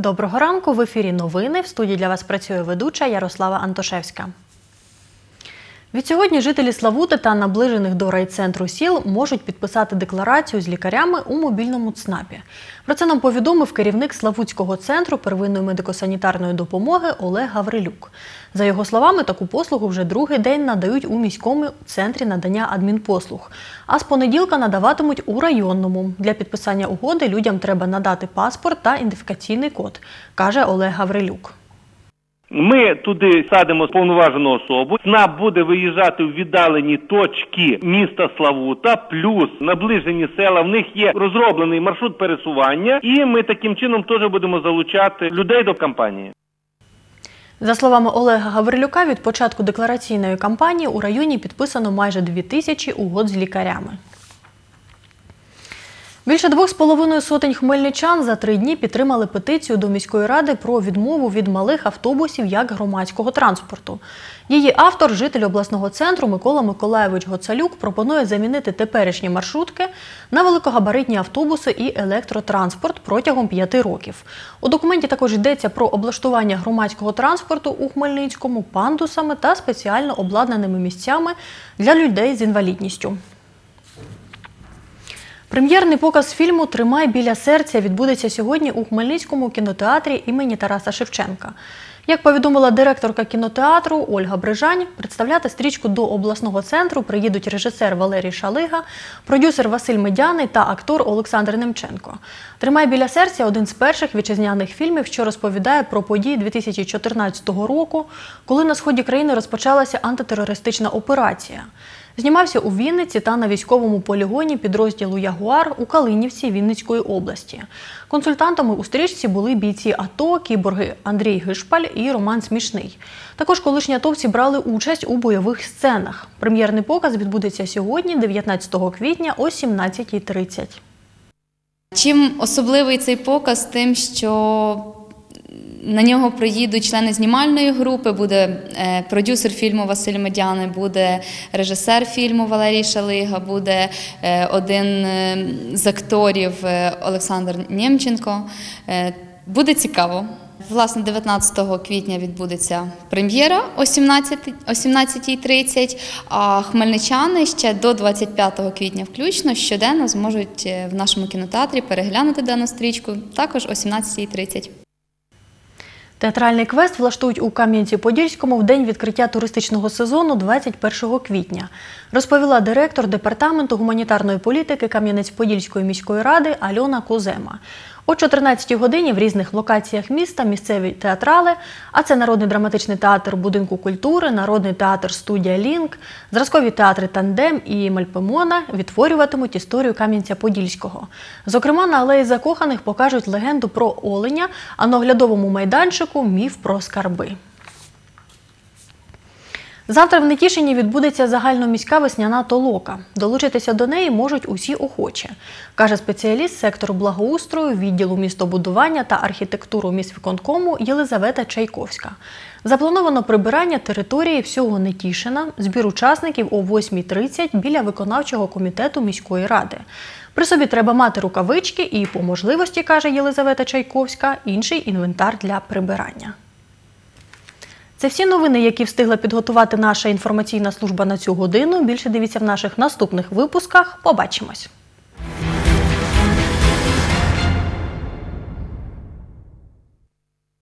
Доброго ранку, в ефірі новини. В студії для вас працює ведуча Ярослава Антошевська. Відсьогодні жителі Славути та наближених до райцентру сіл можуть підписати декларацію з лікарями у мобільному ЦНАПі. Про це нам повідомив керівник Славутського центру первинної медико-санітарної допомоги Олег Гаврилюк. За його словами, таку послугу вже другий день надають у міському центрі надання адмінпослуг. А з понеділка надаватимуть у районному. Для підписання угоди людям треба надати паспорт та ідентифікаційний код, каже Олег Гаврилюк. Ми туди садимо повноважену особу, ЦНАП буде виїжджати в віддалені точки міста Славута, плюс наближені села, в них є розроблений маршрут пересування, і ми таким чином теж будемо залучати людей до кампанії. За словами Олега Гаврилюка, від початку деклараційної кампанії у районі підписано майже 2000 угод з лікарями. Більше 2,5 сотень хмельничан за 3 дні підтримали петицію до міської ради про відмову від малих автобусів як громадського транспорту. Її автор, житель обласного центру Микола Миколайович Гоцалюк, пропонує замінити теперішні маршрутки на великогабаритні автобуси і електротранспорт протягом 5 років. У документі також йдеться про облаштування громадського транспорту у Хмельницькому пандусами та спеціально обладнаними місцями для людей з інвалідністю. Прем'єрний показ фільму «Тримай біля серця» відбудеться сьогодні у Хмельницькому кінотеатрі імені Тараса Шевченка. Як повідомила директорка кінотеатру Ольга Брижань, представляти стрічку до обласного центру приїдуть режисер Валерій Шалига, продюсер Василь Медяний та актор Олександр Немченко. «Тримай біля серця» – один з перших вітчизняних фільмів, що розповідає про події 2014 року, коли на сході країни розпочалася антитерористична операція. Знімався у Вінниці та на військовому полігоні підрозділу «Ягуар» у Калинівці Вінницької області. Консультантами у стрічці були бійці АТО, кіборги Андрій Гишпаль і Роман Смішний. Також колишні атовці брали участь у бойових сценах. Прем'єрний показ відбудеться сьогодні, 19 квітня о 17:30. Чим особливий цей показ? Тим, що на нього приїдуть члени знімальної групи, буде продюсер фільму Василь Медяний, буде режисер фільму Валерій Шалига, буде один з акторів Олександр Немченко. Буде цікаво. Власне, 19 квітня відбудеться прем'єра о 17:30, а хмельничани ще до 25 квітня включно щоденно зможуть в нашому кінотеатрі переглянути дану стрічку, також о 17:30. Театральний квест влаштують у Кам'янці-Подільському в день відкриття туристичного сезону 21 квітня, розповіла директор Департаменту гуманітарної політики Кам'янець-Подільської міської ради Альона Кузема. О 14-й годині в різних локаціях міста місцеві театрали, а це Народний драматичний театр Будинку культури, Народний театр студія «Лінк», зразкові театри «Тандем» і «Мальпимона» відтворюватимуть історію Кам'янця-Подільського. Зокрема, на Алеї Закоханих покажуть легенду про оленя, а на оглядовому майданчику – міф про скарби. Завтра в Нетішині відбудеться загальноміська весняна толока. Долучитися до неї можуть усі охочі, каже спеціаліст сектору благоустрою, відділу містобудування та архітектури міськвиконкому Єлизавета Чайковська. Заплановано прибирання території всього Нетішина, збір учасників о 8:30 біля виконавчого комітету міської ради. При собі треба мати рукавички і, по можливості, каже Єлизавета Чайковська, інший інвентар для прибирання. Це всі новини, які встигла підготувати наша інформаційна служба на цю годину. Більше дивіться в наших наступних випусках. Побачимось!